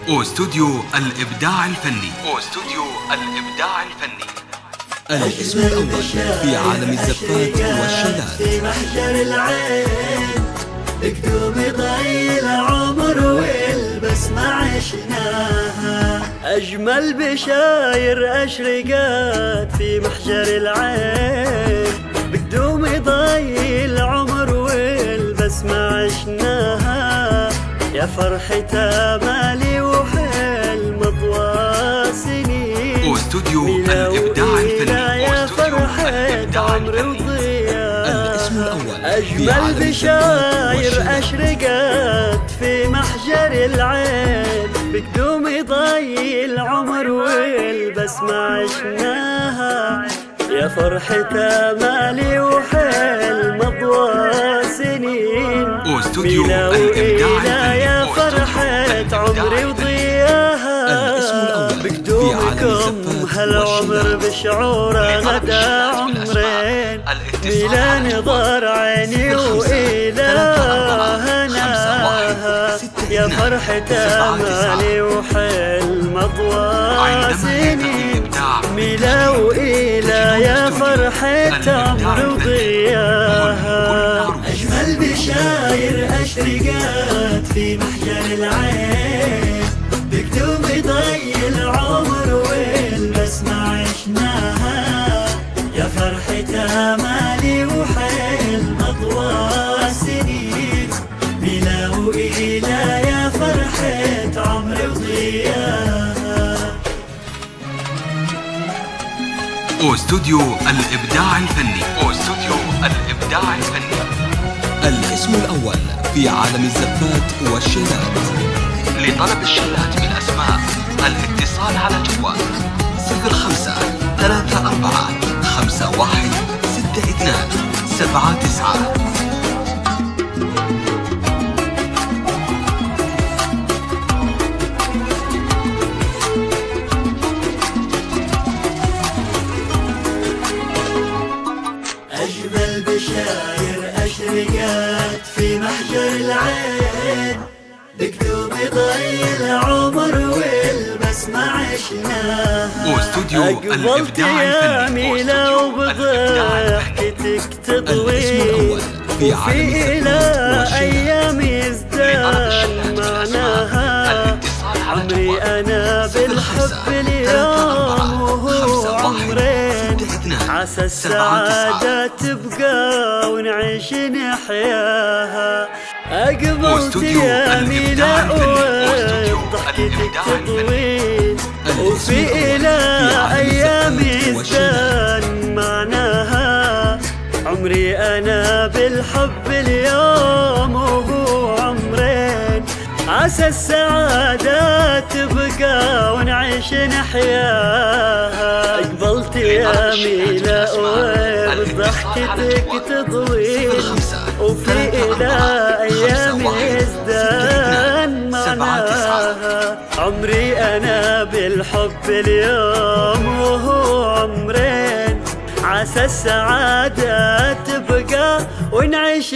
استوديو الإبداع الفني. استوديو الإبداع الفني. الاسم الأول في عالم الزفات والشلات. في محجر العين بقدوم ضي العمر والبسمة عشناها. أجمل بشاير أشرقات في محجر العين بقدوم ضي العمر والبسمة عشناها. يا فرحة آمالي وحلم أطوى سنين. استوديو الإبداع الفني. يا فرحة عمري وضياء. الاسم الأول أجمل بشاير أشرقات في محجر العين بقدوم ضي العمر والبسمة عشناها. يا فرحة آمالي وحلم أضواء سنين. استوديو ميلا وإيلا يا فرحة عمري وضياها. بقدومكم هالعمر بشعوره غدا عمرين. ميلا نظر عيني وإلهنا يا فرحة آمالي وحلم أطوى سنين. ميلا وإيلا يا فرحة عمري وضياها. أجمل بشاير أشرقات في محجر العين بقدوم ضي العمر والبسمة عشناها. يا فرحة آمالي وحلم أطوى سنين. ميلا وإيلا يا فرحة عمري وضياها. استوديو الإبداع الفني. استوديو الإبداع الفني. الاسم الأول في عالم الزفات والشلات. لطلب الشلات بالأسماء الاتصال على جوال 05 34 51 62 79. أجمل بشاير أشرقات في محجر العين بقدوم ضي العمر والبسمة عشناها. استوديو الإبداع الفني. ميلا وبضحكتك تضوي وفي إلى أيام يزدان معناها. عمري أنا بالحب اليوم وهو عمرين. عسى السعادة تبقى ونعيش نحياها. أقبلت يا ميلا وضحكتك تطويل وفي إلى أيام يزدان معناها. عمري أنا بالحب اليوم وهو عمرين. عسى السعادة تبقى ونعيش نحياها. أقبلت يا ميلا وضحكتك تضوي وفي إلى أيام يزدان معناها. عمري أنا بالحب اليوم وهو عمرين. عسى السعادة تبقى ونعيش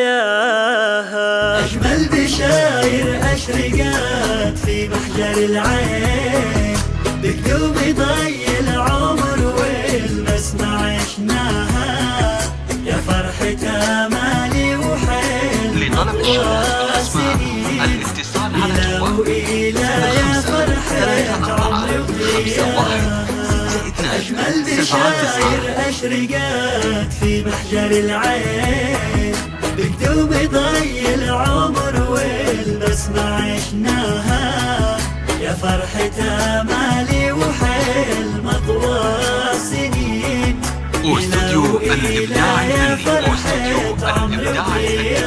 نحياها. أجمل بشاير أشرقات في محجر العين بقدوم ضي العمر والبسمة عشناها. يا فرحة آمالي وحلم أطوى سنين. الاتصال على جوال يا فرحة عمري وضياها. أجمل بشاير أشرقات في محجر العين بقدوم ضي العمر والبسمة عشناها. يا فرحة آمالي وحلم أطوى سنين. استوديو الإبداع الفني. استوديو الإبداع الفني.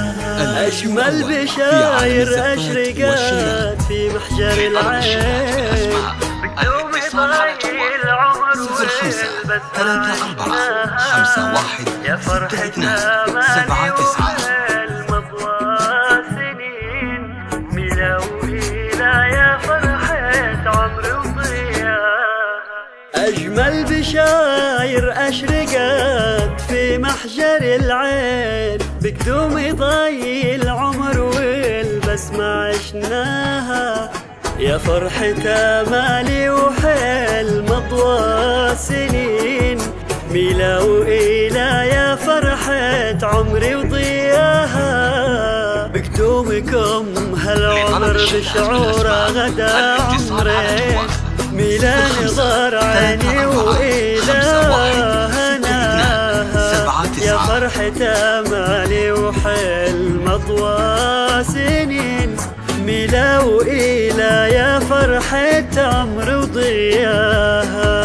أجمل بشاير أشرقات في محجر العين بقدوم ضي العمر 05 34 51 62 79. وحلم أطوى سنين. ميلا وإيلا يا فرحة عمري وضياها. أجمل بشاير أشرقات في محجر العين بقدوم ضي العمر والبسمة عشناها. يا فرحة آمالي وحيل مضى سنين، ميلا وإيلا يا فرحة عمري وضياها، بكتومكم هالعمر بشعوره غدا عمري، ميلا نظر عيني وإيلا هناها، يا فرحة آمالي وحيل مضى سنين، ميلا وإيلا يا فرحة عمري وضياها.